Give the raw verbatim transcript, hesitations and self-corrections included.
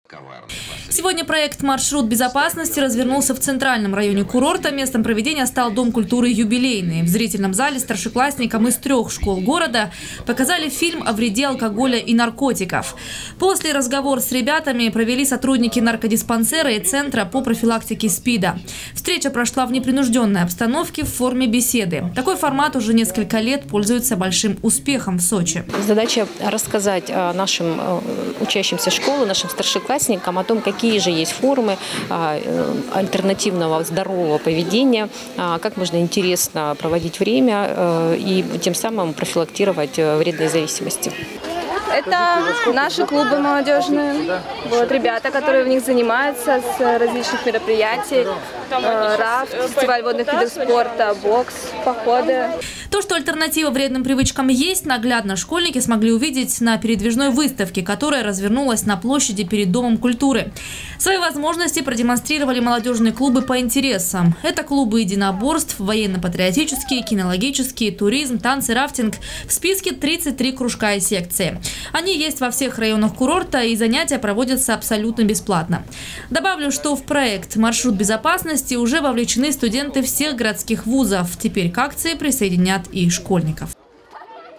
Сегодня проект «Маршрут безопасности» развернулся в центральном районе курорта. Местом проведения стал Дом культуры «Юбилейный». В зрительном зале старшеклассникам из трех школ города показали фильм о вреде алкоголя и наркотиков. После разговора с ребятами провели сотрудники наркодиспансера и Центра по профилактике СПИДа. Встреча прошла в непринужденной обстановке в форме беседы. Такой формат уже несколько лет пользуется большим успехом в Сочи. Задача рассказать нашим учащимся школы, нашим старшеклассникам о том, какие же есть формы альтернативного здорового поведения, как можно интересно проводить время и тем самым профилактировать вредные зависимости. Это наши клубы молодежные, вот, ребята, которые в них занимаются с различных мероприятий, э, рафт, фестиваль водных видов спорта, бокс, походы. То, что альтернатива вредным привычкам есть, наглядно школьники смогли увидеть на передвижной выставке, которая развернулась на площади перед Домом культуры. Свои возможности продемонстрировали молодежные клубы по интересам. Это клубы единоборств, военно-патриотические, кинологические, туризм, танцы, рафтинг. В списке тридцать три кружка и секции. Они есть во всех районах курорта, и занятия проводятся абсолютно бесплатно. Добавлю, что в проект «Маршрут безопасности» уже вовлечены студенты всех городских вузов. Теперь к акции присоединят и школьников.